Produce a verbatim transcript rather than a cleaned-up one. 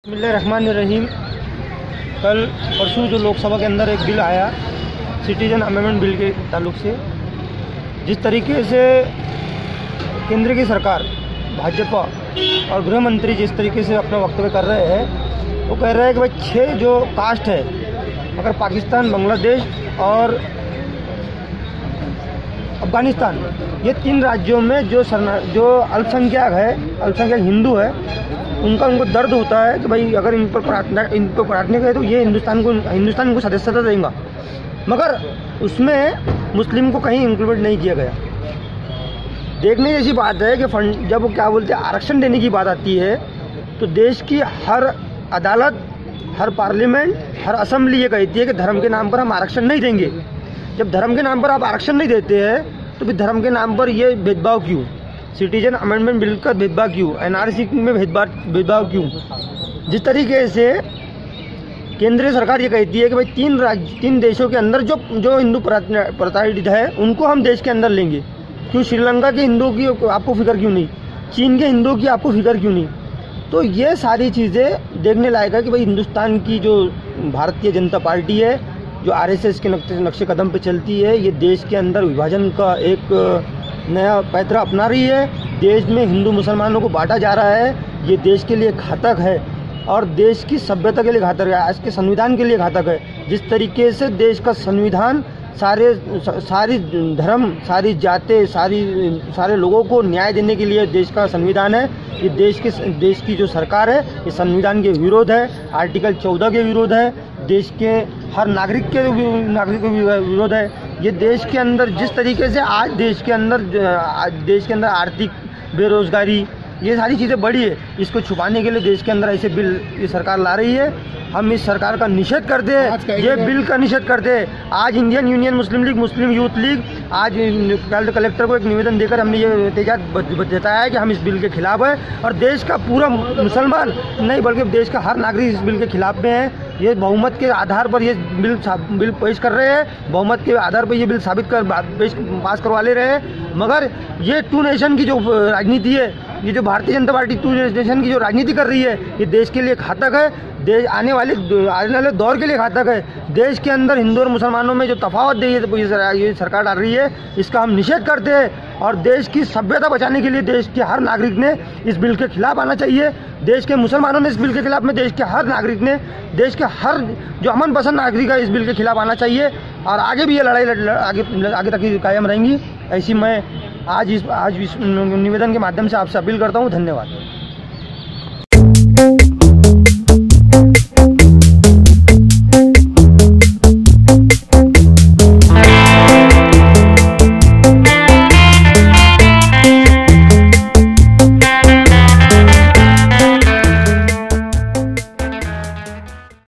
बिस्मिल्लाहिर्रहमानिर्रहीम। कल परसों जो लोकसभा के अंदर एक बिल आया सिटीजन अमेंडमेंट बिल के ताल्लुक से, जिस तरीके से केंद्र की सरकार भाजपा और गृह मंत्री जिस तरीके से अपना वक्तव्य कर रहे हैं, वो कह रहे हैं कि भाई छः जो कास्ट है, अगर पाकिस्तान, बांग्लादेश और अफ़गानिस्तान, ये तीन राज्यों में जो जो अल्पसंख्यक है, अल्पसंख्यक हिंदू है, उनका उनको दर्द होता है कि भाई अगर इन पर प्रार्थना इन पर प्रार्थना गए तो ये हिंदुस्तान को हिंदुस्तान को सदस्यता देगा, मगर उसमें मुस्लिम को कहीं इंक्लूड नहीं किया गया। देखने जैसी बात है कि फंड जब क्या बोलते हैं आरक्षण देने की बात आती है, तो देश की हर अदालत, हर पार्लियामेंट, हर असेंबली ये कहती है कि धर्म के नाम पर हम आरक्षण नहीं देंगे। जब धर्म के नाम पर आप आरक्षण नहीं देते हैं, तो फिर धर्म के नाम पर ये भेदभाव क्यों? सिटीजन अमेंडमेंट बिल का भेदभाव क्यों? एनआरसी में भेदभाव भेदभाव क्यों? जिस तरीके से केंद्रीय सरकार ये कहती है कि भाई तीन राज्य तीन देशों के अंदर जो जो हिंदू प्रताड़ित है उनको हम देश के अंदर लेंगे, क्यों श्रीलंका के हिंदुओं की आपको फिक्र क्यों नहीं? चीन के हिंदुओं की आपको फिक्र क्यों नहीं? तो ये सारी चीज़ें देखने लायक है कि भाई हिंदुस्तान की जो भारतीय जनता पार्टी है, जो आरएसएस के नक्शे कदम पे चलती है, ये देश के अंदर विभाजन का एक नया पैतरा अपना रही है। देश में हिंदू मुसलमानों को बांटा जा रहा है, ये देश के लिए घातक है और देश की सभ्यता के लिए घातक है, आज के संविधान के लिए घातक है। जिस तरीके से देश का संविधान सारे सारी धर्म, सारी जातें, सारी सारे लोगों को न्याय देने के लिए देश का संविधान है, ये देश के देश की जो सरकार है ये संविधान के विरोध है, आर्टिकल चौदह के विरोध है, देश के हर नागरिक के नागरिक के विरोध है। ये देश के अंदर जिस तरीके से आज देश के अंदर देश के अंदर आर्थिक बेरोजगारी, ये सारी चीज़ें बढ़ी है, इसको छुपाने के लिए देश के अंदर ऐसे बिल ये सरकार ला रही है। हम इस सरकार का निषेध करते हैं, ये बिल का निषेध करते हैं। आज Indian Union Muslim League, Muslim youth League आज कलेक्टर को एक निवेदन देकर हमने ये एहतजाज जताया है कि हम इस बिल के खिलाफ है और देश का पूरा मुसलमान नहीं बल्कि देश का हर नागरिक इस बिल के खिलाफ में है। ये बहुमत के आधार पर ये बिल बिल पेश कर रहे हैं, बहुमत के आधार पर ये बिल साबित कर पेश पास करवा ले रहे हैं, मगर ये टू नेशन की जो राजनीति है, ये जो Bharatiya Janata party to nation की जो राजनीति कर रही है, ये देश के लिए घातक है, देश आने वाले आने वाले दौर के लिए घातक है। देश के अंदर हिंदू और मुसलमानों में जो तफावत दे ये सरकार डाल रही है, इसका हम निषेध करते हैं और देश की सभ्यता बचाने के लिए देश के हर नागरिक ने इस बिल के खिलाफ आना चाहिए। देश के मुसलमानों ने इस बिल के खिलाफ में, देश के हर नागरिक ने, देश के हर जो अमन पसंद नागरिक है इस बिल के खिलाफ आना चाहिए और आगे भी ये लड़ाई आगे आगे तक कायम रहेंगी। ऐसी मैं आज इस आज इस निवेदन के माध्यम से आपसे अपील करता हूँ। धन्यवाद।